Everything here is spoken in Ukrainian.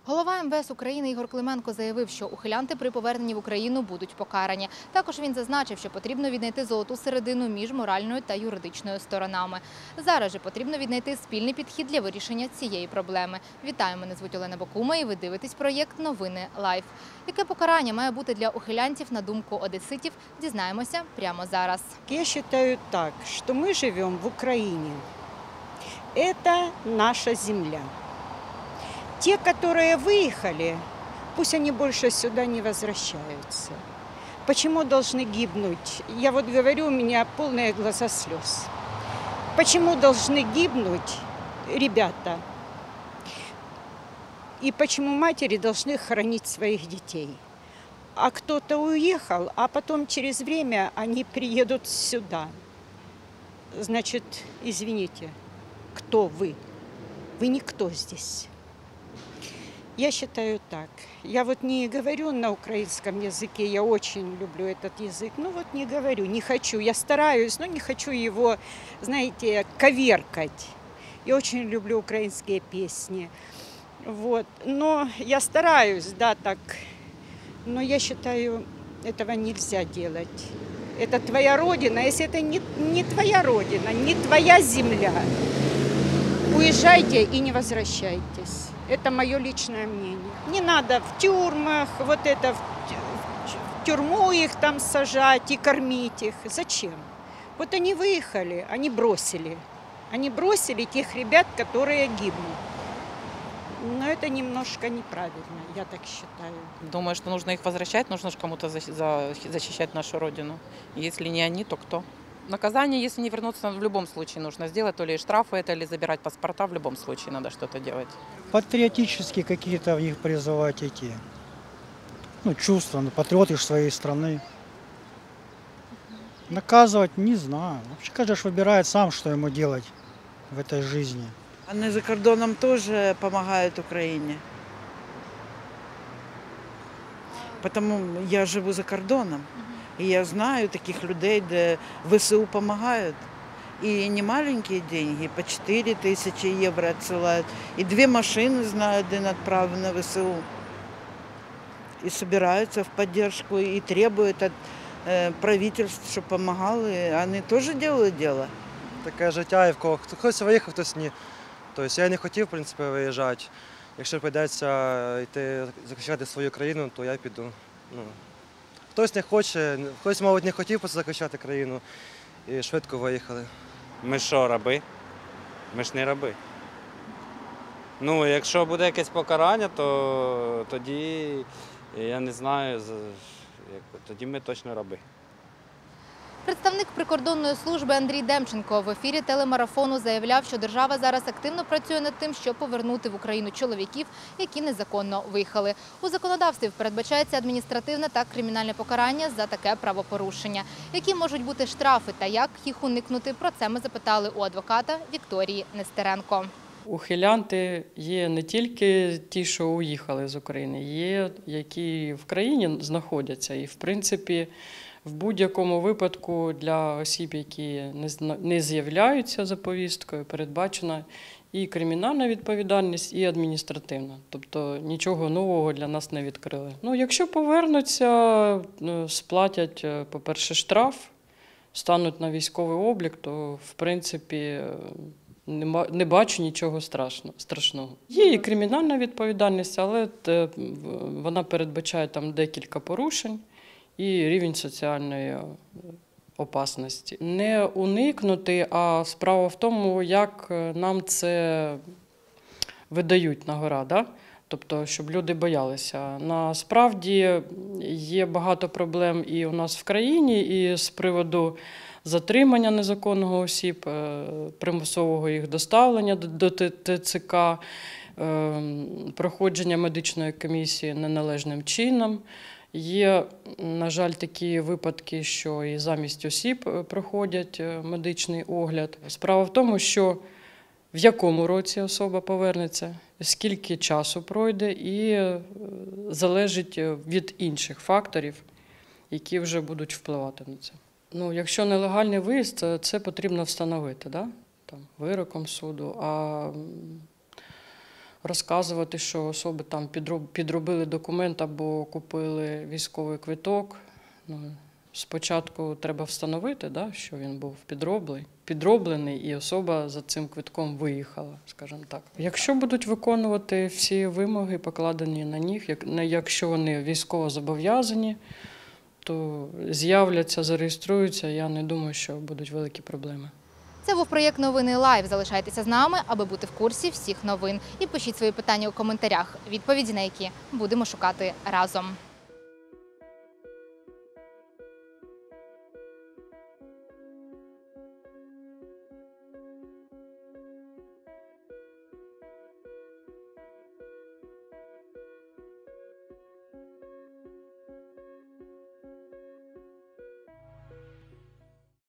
Голова МВС України Ігор Клименко заявив, що ухилянти при поверненні в Україну будуть покарані. Також він зазначив, що потрібно віднайти золоту середину між моральною та юридичною сторонами. Зараз же потрібно віднайти спільний підхід для вирішення цієї проблеми. Вітаю, мене звуть Олена Бакума і ви дивитесь проєкт «Новини Лайф». Яке покарання має бути для ухилянтів, на думку одеситів, дізнаємося прямо зараз. Я вважаю так, що ми живемо в Україні. Це наша земля. Те, которые выехали, пусть они больше сюда не возвращаются. Почему должны гибнуть? Я вот говорю, у меня полные глаза слез. Почему должны гибнуть ребята? И почему матери должны хоронить своих детей? А кто-то уехал, а потом через время они приедут сюда. Значит, извините, кто вы? Вы никто здесь. Я считаю так. Я вот не говорю на украинском языке, я очень люблю этот язык, но вот не говорю, не хочу. Я стараюсь, но не хочу его, знаете, коверкать. Я очень люблю украинские песни. Вот. Но я стараюсь, да, так. Но я считаю, этого нельзя делать. Это твоя родина. Если это не твоя родина, не твоя земля, уезжайте и не возвращайтесь. Это мое личное мнение. Не надо в тюрьмах, вот это в тюрьму их там сажать и кормить их. Зачем? Вот они выехали, они бросили. Они бросили тех ребят, которые гибнут. Но это немножко неправильно, я так считаю. Думаю, что нужно их возвращать, нужно же кому-то защищать нашу родину. Если не они, то кто? Наказание, если не вернуться, в любом случае нужно сделать, то ли штрафы это, или забирать паспорта, в любом случае надо что-то делать. Патриотически какие-то в них призывать эти, чувства, патриоты своей страны. Наказывать, не знаю. Вообще каждый ж выбирает сам, что ему делать в этой жизни. Они за кордоном тоже помогают Украине. Потому я живу за кордоном. И я знаю таких людей, где ВСУ помогают. И не маленькие деньги, по 4 тысячи евро отсылают. И 2 машины, знаю, где отправлены в ВСУ. И собираются в поддержку, и требуют от правительства, чтобы помогали. Они тоже делают дело. Таке життя, і в кого хтось виїхав, хтось ні. Тобто я не хотів, в принципі, виїжджати. Якщо прийдеться йти захищати свою країну, то я піду. Хтось не хоче, хтось, мабуть, не хотів просто захищати країну і швидко виїхали. Ми що, раби? Ми ж не раби. Якщо буде якесь покарання, то тоді, я не знаю, тоді ми точно раби. Представник прикордонної служби Андрій Демченко в ефірі телемарафону заявляв, що держава зараз активно працює над тим, щоб повернути в Україну чоловіків, які незаконно виїхали. У законодавстві передбачається адміністративне та кримінальне покарання за таке правопорушення. Які можуть бути штрафи та як їх уникнути, про це ми запитали у адвоката Вікторії Нестеренко. Ухилянти є не тільки ті, що уїхали з України, є, які в країні знаходяться. І, в принципі, в будь-якому випадку для осіб, які не з'являються за повісткою, передбачена і кримінальна відповідальність, і адміністративна. Тобто нічого нового для нас не відкрили. Якщо повернуться, сплатять, по-перше, штраф, стануть на військовий облік, то, в принципі, не бачу нічого страшного. Є і кримінальна відповідальність, але вона передбачає там декілька порушень і рівень соціальної опасності. Не уникнути, а справа в тому, як нам це видають на-гора, да? Тобто, щоб люди боялися. Насправді є багато проблем і у нас в країні, і з приводу затримання незаконного осіб, примусового їх доставлення до ТЦК, проходження медичної комісії неналежним чином. Є, на жаль, такі випадки, що і замість осіб проходять медичний огляд. Справа в тому, що в якому році особа повернеться, скільки часу пройде, і залежить від інших факторів, які вже будуть впливати на це. Якщо нелегальний виїзд, це потрібно встановити, да? Вироком суду. А розказувати, що особи там підробили документ або купили військовий квиток. Ну, спочатку треба встановити, да, що він був підроблений, і особа за цим квитком виїхала, скажімо так. Якщо будуть виконувати всі вимоги, покладені на них, якщо вони військово зобов'язані, то з'являться, зареєструються, я не думаю, що будуть великі проблеми. Це був проєкт «Новини Лайв». Залишайтеся з нами, аби бути в курсі всіх новин. І пишіть свої питання у коментарях, відповіді на які будемо шукати разом.